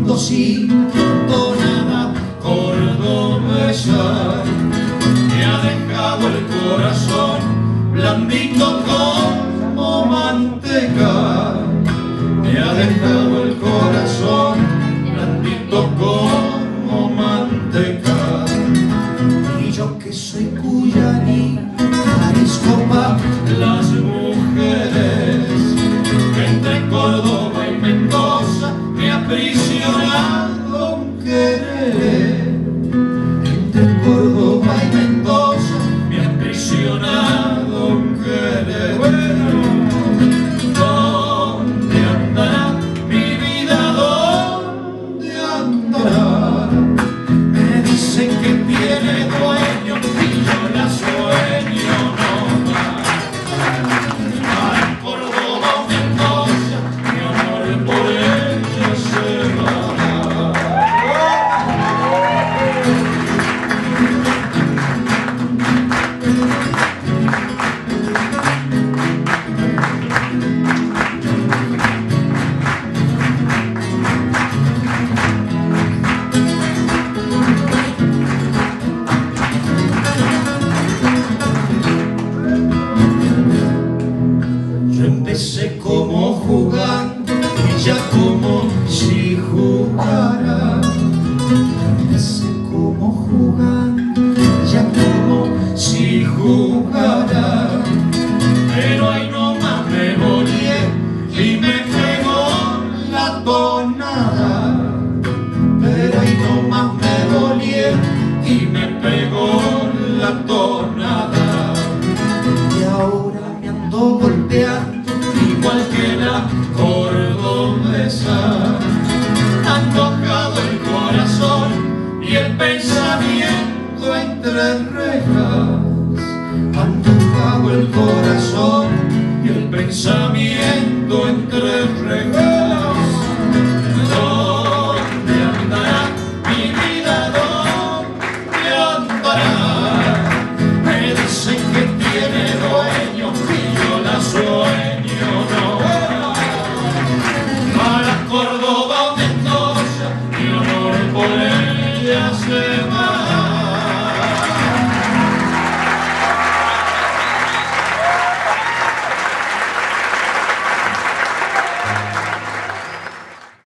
mendocina, tonada cordobesa, me ha dejado el corazón blandito como manteca, me ha dejado el corazón blandito como manteca. Y yo que soy cuyaní, arisco pa' las mujeres, que entre Córdoba y Mendoza me ha aprisionado un querer. Entre Córdoba y Mendoza me ha aprisionado un querer. ¿Dónde andará mi vida? ¿Dónde andará? Me dicen que tiene dueño y yo la sueño nomás. Para Córdoba o Mendoza, mi amor por ella se va. Yo empecé como jugando y ya como si jugara. Empecé como jugando, ya como si jugara. Pero ahí nomás me volé y me pegó la tonada. Pero ahí nomás me volé y me pegó la tonada. Y ahora me ando golpeando igual que la cordobesa. Antojado el corazón y el pensamiento entre rejas. Antojado el corazón y el pensamiento entre rejas. ¿Dónde andará mi vida? ¿Dónde andará? Me dicen que tiene dueño y yo la sueño no. Para Córdoba o Mendoza, mi amor por ella se va.